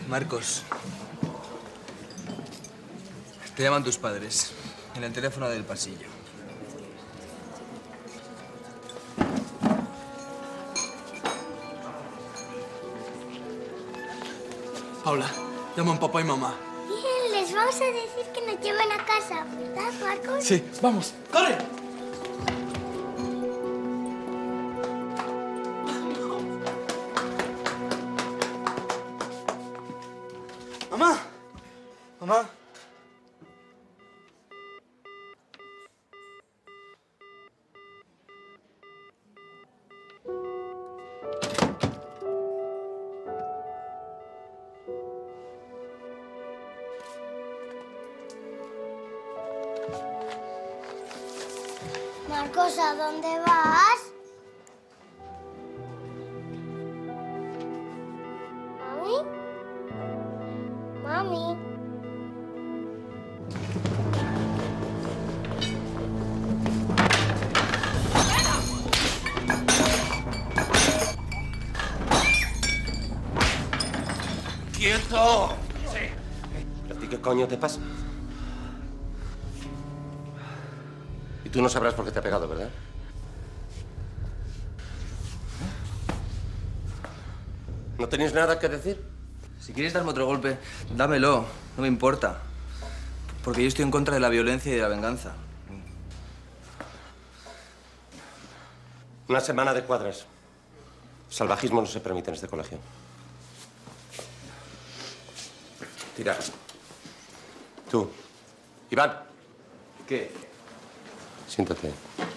Marcos. Te llaman tus padres. En el teléfono del pasillo. Paula, llaman papá y mamá. Bien, les vamos a decir que nos lleven a casa, ¿verdad, Marcos? Sí, vamos. ¡Corre! ¡Mamá! ¡Mamá! Marcos, ¿a dónde vas? ¿Mami? Mami. ¡Quieto! Sí. ¿Pero a ti qué coño te pasa? Y tú no sabrás por qué te ha pegado, ¿verdad? ¿No tenéis nada que decir? Si quieres darme otro golpe, dámelo. No me importa. Porque yo estoy en contra de la violencia y de la venganza. Una semana de cuadras. Salvajismo no se permite en este colegio. Tira. Tú. Iván. ¿Qué? Siéntate.